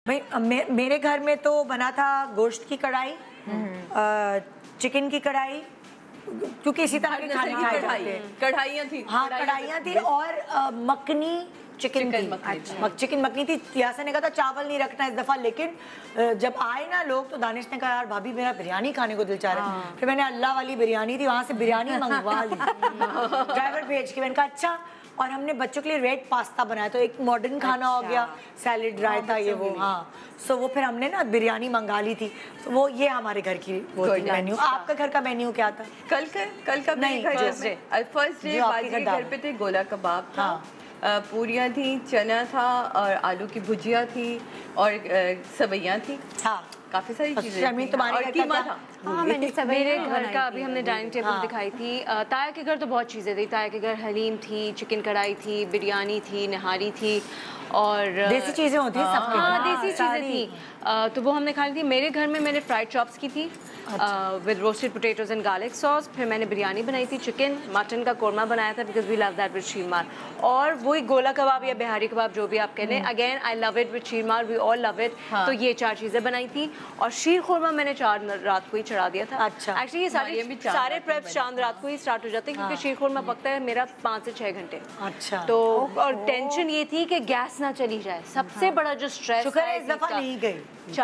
بھائی میرے گھر میں تو بنا تھا گوشت کی کڑھائی, چکن کی کڑھائی, کیونکہ اسی طرح کے کھانے کھائے جاتے ہیں. کڑھائیاں تھیں, ہاں کڑھائیاں تھی, اور مکھنی چکن تھی. چکن مکھنی تھی. یاسر نے کہا تھا چاول نہیں رکھنا اس دفعہ, لیکن جب آئے نا لوگ تو دانش نے کہا یار بھابھی میرا بریانی کھانے کو دل چاہ رہا ہے. پھر میں نے اللہ والی بریانی تھی وہاں سے بریانی منگوا لی ڈرائیور بھیج کے. میں نے کہا اچھا. اور ہم نے بچوں کے لیے ریڈ پاستا بنایا, تو ایک ماڈرن کھانا ہو گیا, سیلڈ رائتا یہ وہ. ہاں سو وہ پھر ہم نے نا بریانی منگا لی تھی. تو وہ یہ ہمارے گھر کی وہ مینیو. آپ کا گھر کا مینیو کیا تھا؟ کل کا نہیں, فرسٹ ڈے باجی کے گھر پہ تھے گولا کباب تھا, پوریاں تھیں, چنا تھا, اور آلو کی بھجیا تھی, اور سویاں تھی. ہاں کافی ساری چیزیں, اور قیمہ تھا. میرے گھر کا ابھی ہم نے ڈائننگ ٹیبل دکھائی تھی. تایا کے گھر تو بہت چیزیں تھی. تایا کے گھر حلیم تھی, چکن کڑھائی تھی, بریانی تھی, نہاری تھی, اور دیسی چیزیں ہوتی ہیں سب کے. ہاں دیسی چیزیں تھیں, تو وہ ہم نے کھائی تھی. میرے گھر میں نے فرائڈ چاپس کی تھی with roasted potatoes and garlic sauce. پھر میں نے بریانی بنائی تھی, چکن مٹن کا قورمہ بنایا تھا because we love that with sheermal, اور وہی گولا کباب یا بہاری کباب جو بھی آپ کہہ لیں. Again I love it with sheermal, we all love it. تو یہ 4 چیزیں بنائی تھی, اور شیر خورمہ میں نے 4 رات کو ہی چڑھا دیا تھا. ایکچولی یہ سارے پریپس چاند رات کو ہی اسٹارٹ ہو جاتے ہیں, کیونکہ شیر خورمہ پکتا ہے میرا 5 سے 6 گھنٹے. اچھا. تو اور ٹینشن یہ تھی کہ گیس نہ چلی جائے. سب سے بڑا جو اسٹریس, شکر ہے اس دفعہ نہیں گئی.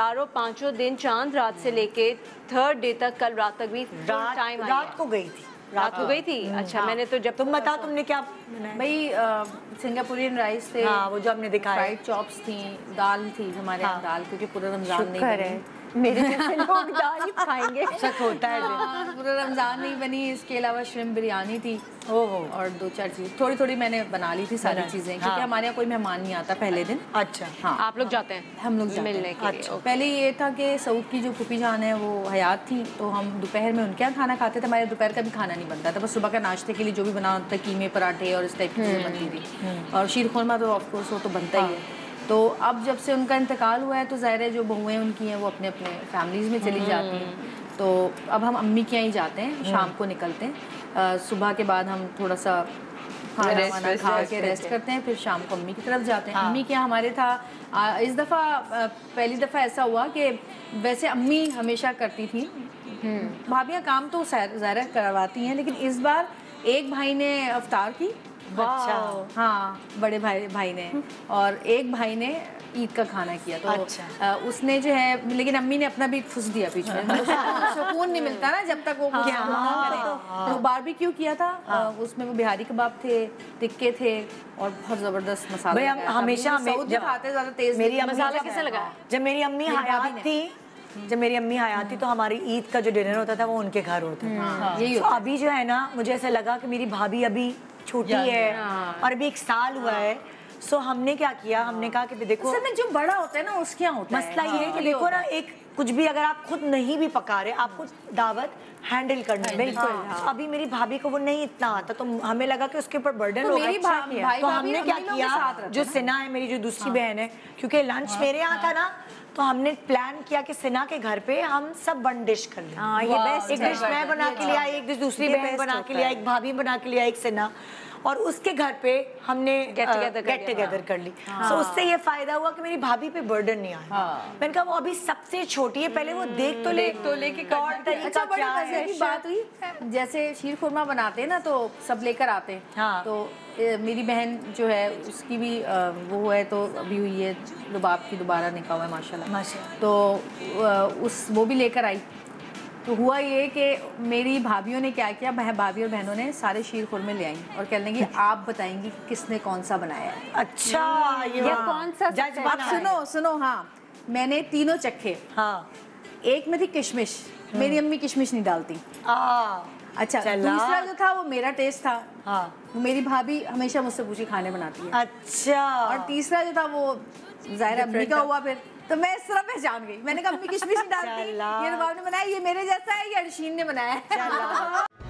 4-5 دن چاند رات سے لے کے 3rd ڈے تک, کل رات تک بھی ٹائم رات کو گئی تھی. رات کو گئی تھی. اچھا میں نے تو جب تم بتاؤ تم نے کیا بھائی سنگاپورین رائس تھے, وہ جو ہم نے دکھایا, فرائڈ چاپس تھیں, دال تھی ہمارے یہاں دال, کیونکہ پورا رمضان نہیں بنی. میرے جیسے لوگ دال ہی کھائیں گے, شک ہوتا ہے پورا رمضان نہیں بنی. اس کے علاوہ شرم بریانی تھی, اور 2-4 چیز تھوڑی میں نے بنا لی تھی ساری چیزیں, کیونکہ ہمارے یہاں کوئی مہمان نہیں آتا پہلے دن. اچھا. ہاں آپ لوگ جاتے ہیں, ہم لوگ ملنے کے لیے. پہلے یہ تھا کہ سعود کی جو پھوپھی جان ہے وہ حیات تھی, تو ہم دوپہر میں ان کے یہاں کھانا کھاتے تھے. ہمارے دوپہر کا بھی کھانا نہیں بنتا تھا, بس صبح کا ناشتے کے لیے جو بھی بنا ہوتا تھا, قیمے پراٹھے اور اس ٹائپ کی چیزیں بنتی تھی, اور شیر خورمہ تو آف کورس وہ تو بنتا ہی ہے. تو اب جب سے ان کا انتقال ہوا ہے تو ظاہر ہے جو بہویں ان کی ہیں وہ اپنے اپنے فیملیز میں چلی جاتی ہیں. تو اب ہم امی کے یہاں ہی جاتے ہیں, شام کو نکلتے ہیں. صبح کے بعد ہم تھوڑا سا کھانا وانا کھا کے ریسٹ کرتے ہیں, پھر شام کو امی کی طرف جاتے ہیں. امی کے یہاں ہمارے تھا اس دفعہ, پہلی دفعہ ایسا ہوا کہ ویسے امی ہمیشہ کرتی تھیں, بھابیاں کام تو ظاہر کرواتی ہیں, لیکن اس بار ایک بھائی نے افطار کی. ہاں بڑے بھائی نے, اور ایک بھائی نے عید کا کھانا کیا. تو اس نے جو ہے, لیکن امی نے اپنا بھی پھنس دیا پیچھے, سکون نہیں ملتا نا جب تک وہ تو باربیکیو کیا تھا. اس میں وہ بہاری کباب تھے, ٹکے تھے, اور بہت زبردست مسالہ. ہمیشہ کھاتے زیادہ تیز. میری مسالہ کسے لگا؟ جب میری امی حیات تھی تو ہماری عید کا جو ڈنر ہوتا تھا وہ ان کے گھر ہوتا تھا. ابھی جو ہے نا مجھے ایسا لگا کہ میری بھابھی ابھی چھوٹی ہے, اور ابھی 1 سال ہوا ہے. سو ہم نے کیا کیا, ہم نے کہا کہ دیکھو جو بڑا ہوتا ہے نا اس کیا ہوتا ہے, مسئلہ یہ ہے کہ دیکھو نا, ایک کچھ بھی اگر آپ خود نہیں بھی پکا رہے, آپ کو دعوت ہینڈل کرنی ہے. بالکل. ابھی میری بھابھی کو وہ نہیں اتنا آتا, تو ہمیں لگا کہ اس کے اوپر برڈن ہوگا. تو ہم نے کیا کیا, جو سنا ہے میری جو دوسری بہن ہے, کیونکہ لنچ میرے یہاں تھا نا, تو ہم نے پلان کیا کہ سنا کے گھر پہ ہم سب 1 ڈش کر لیں. ایک ڈش میں بنا کے لیا, ایک ڈش دوسری بہن بنا کے لیا, ایک بھابھی بنا کے لیا, ایک سنا, اور اس کے گھر پہ ہم نے گیٹ ٹوگیدر کر لی. سو اس سے یہ فائدہ ہوا کہ میری بھابھی پہ برڈن نہیں آیا. میں نے کہا وہ ابھی سب سے چھوٹی ہے, پہلے وہ دیکھ تو لے کہ طور طریقہ کیا ہے. بات ہوئی جیسے شیر خورمہ بناتے ہیں نا تو سب لے کر آتے ہیں. تو میری بہن جو ہے اس کی بھی وہ ہے, تو ابھی ہوئی ہے لباب کی, دوبارہ نکاح ہوا ہے ماشاءاللہ. تو وہ بھی لے کر آئی. تو ہوا یہ کہ میری بھابھیوں نے کیا کیا, بھابھی اور بہنوں نے سارے شیر خورمے لے آئیں, اور کہنے لگی آپ بتائیں گی کس نے کون سا بنایا ہے. اچھا یہ کون سا جج بنا. سنو ہاں, میں نے تینوں چکھے. ایک میں تھی کشمش, میری امی کشمش نہیں ڈالتی. اچھا دوسرا جو تھا وہ میرا ٹیسٹ تھا, میری بھابھی ہمیشہ مجھ سے پوچھی کھانے بناتی ہے. اچھا. اور تیسرا جو تھا وہ ظاہر امی کا ہوا. پھر تو میں اس طرح پہچان گئی, میں نے کہا امی کشمش نہیں ڈالتی, یہ رباب نے بنایا, یہ میرے جیسا ہے, یہ ارشین نے بنایا ہے.